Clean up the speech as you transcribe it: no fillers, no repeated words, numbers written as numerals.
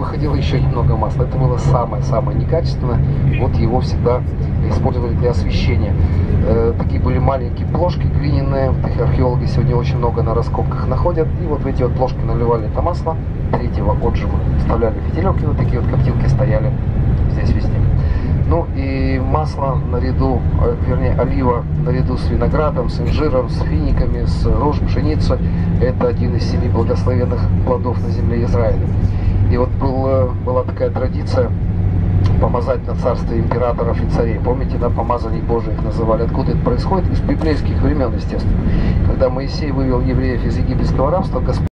выходило еще немного масла. Это было самое-самое некачественное. Вот его всегда использовали для освещения. Такие были маленькие плошки глиняные. Их археологи сегодня очень много на раскопках находят. И вот в эти вот плошки наливали это масло третьего отжима. Вставляли фитилек, и вот такие вот коптилки стояли здесь везде. Ну и масло наряду, вернее олива наряду с виноградом, с инжиром, с финиками, с рожь, пшеницей. Это один из 7 благословенных плодов на земле Израиля. И вот была такая традиция помазать на царствие императоров и царей. Помните, на помазанник Божий их называли. Откуда это происходит? Из библейских времен, естественно. Когда Моисей вывел евреев из египетского рабства, Господь